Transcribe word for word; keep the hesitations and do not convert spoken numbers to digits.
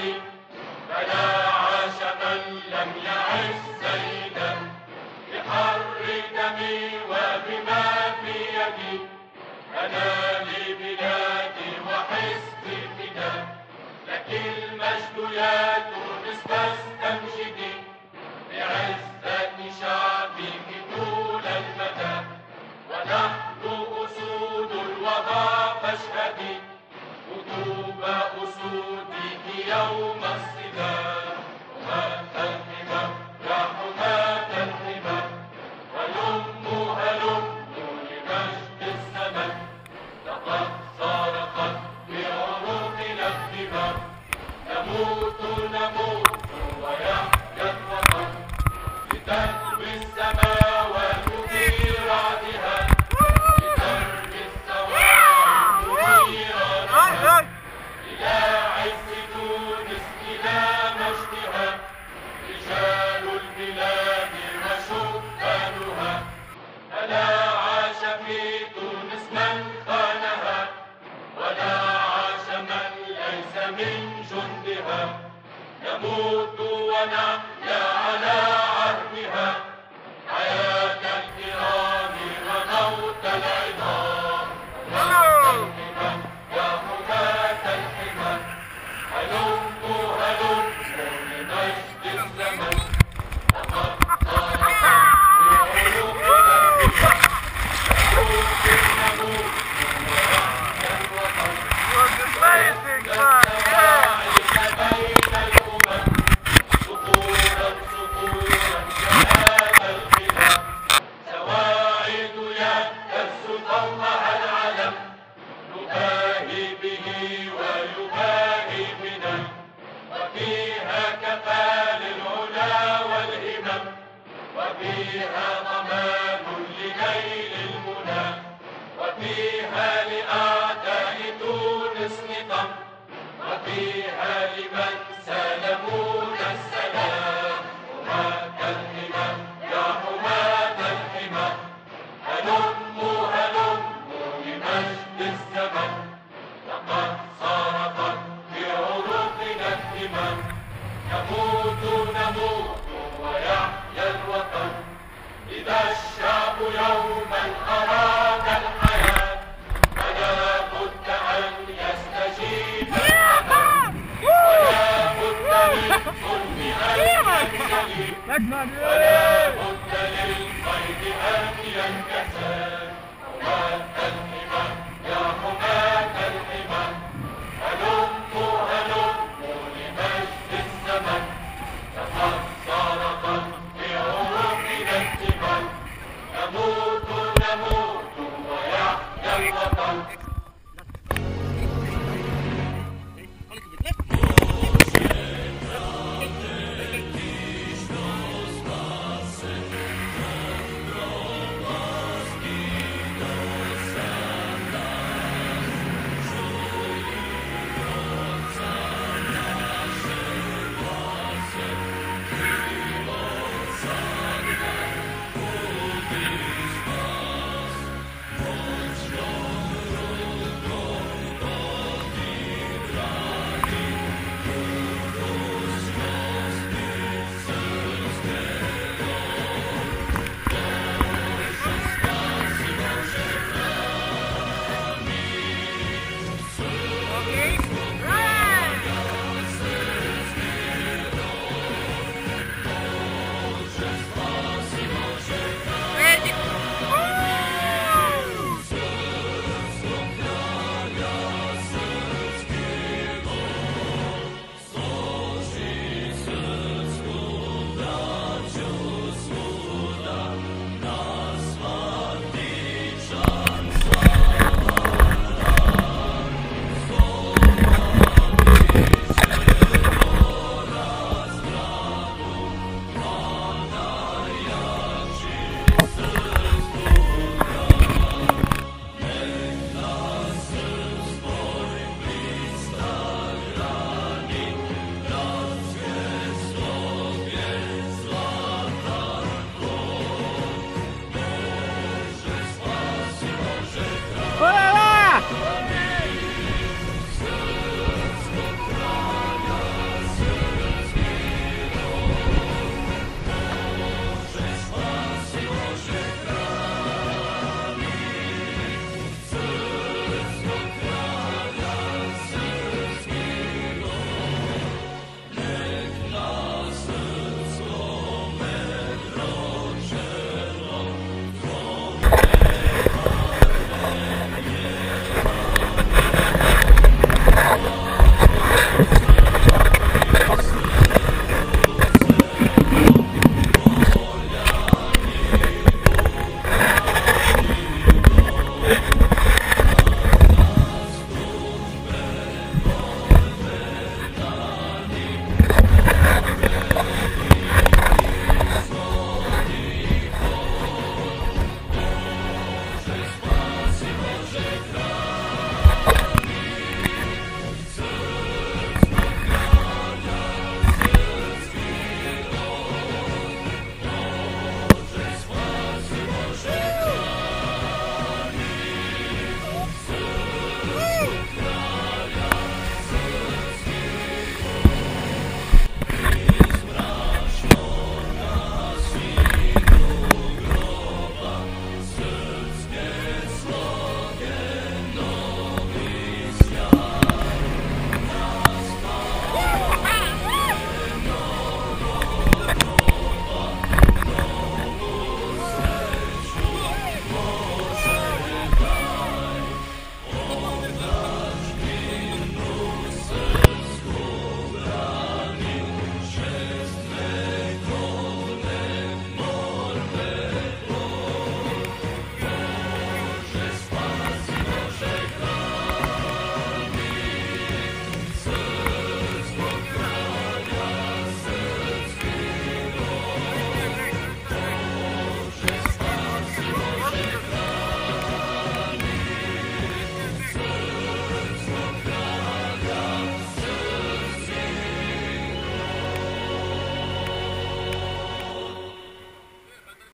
الأبد، فلا عاش من لم يعش سيدا بحر دمي وبما في يدي. أنا لبلادي وحزبي فدا، لك المجد يا تونس فاستمجدي، بعزة شعبك طول المدى، ونحن أسود الوغى فاشهدي، كتب أسودك يوم الصدا. حماة الحمى يا حماة الحمى، هلموا هلموا لمجد الزمن، لقد صرخت بعروقنا الدماء، نموت نموت ويحيا الوطن، لتهوي السماوات في رعدها، لترمي الصواعق نيرانها، إلى عز تونس إلى مجدها، رجال البلاد وشبانها. ألا عاش في تونس من خانها، ولا عاش من ليس من جندها، نموت ونحيا على عهدها، حياة الكرام وموت العظام. حماة الحمى يا حماة الحمى، هلموا هلموا لمجد الزمن، لقد صرخت بعروقنا الدماء، نموت نموت ويحيا الوطن، ويحيا السواعد بين الأمم، صخورا صخورا كهذا الخلاف، سواعد يهتز فوقها العلم، نباهي به ويباهي بنا، وفيها كفى للعلا والهمم، وفيها ضمان لنيل المنى، وفيها لأعداء تونس نظام، وفيها لمن سلمون السلام. حماة الحمى يا حماة الحمى، هلموا هلموا لمجد الزمن، لقد صرخت بعروقنا الدماء، نموت نموت ويحيا الوطن. إذا الشعب يوما أراد الحياة، فلا بد أن يستجيب الأذان، ولا بد للظلم أن ينجلي، ولا بد للقيد أن ينكسر. حماة